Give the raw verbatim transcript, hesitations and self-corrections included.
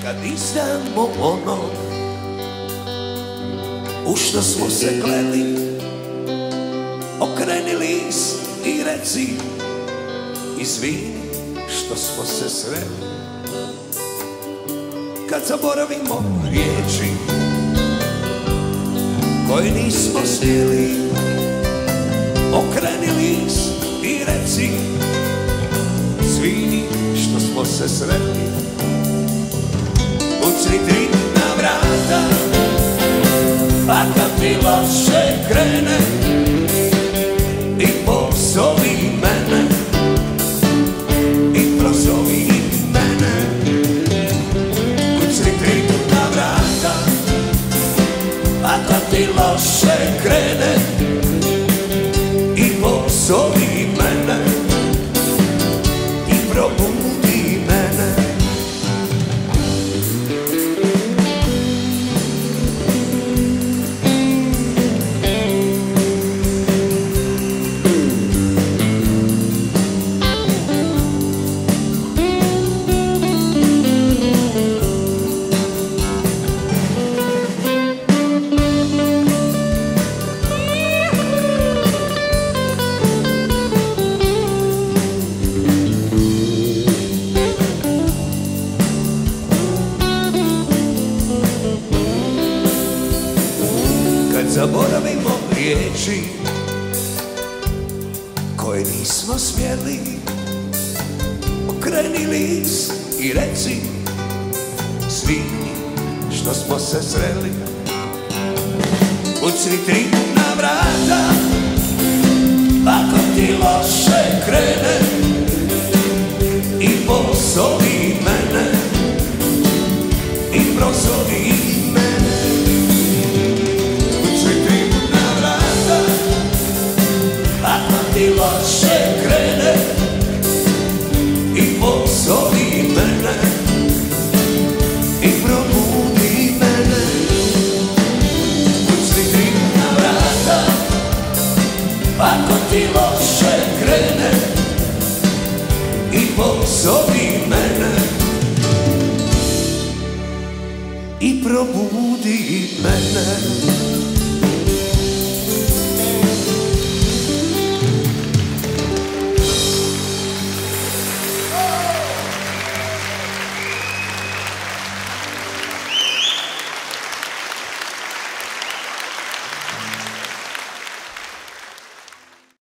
kad izdamo ono u što smo se kleli. Okreni list i reci, izvini što smo se sreli. Kad zaboravimo riječi koje nismo smjeli, okreni list i reci, izvini što smo se sreli. Kucni tri na vrata, a kad ti loše krene, i pozovi mene, i prozovi mene. Kucni tri na vrata, a kad ti loše krene, i pozovi mene, i probudi mene. Zaboravimo riječi koje nismo smjeli, okreni list i reci, izvini što smo se sreli. Kucni tri na vrata, ako ti loše krene, i pozovi mene, i prozovi mene. Ti loše krene, i pozovi mene, i probudi mene. Kucni tri na vrata, ako ti loše krene, i pozovi mene, i probudi mene.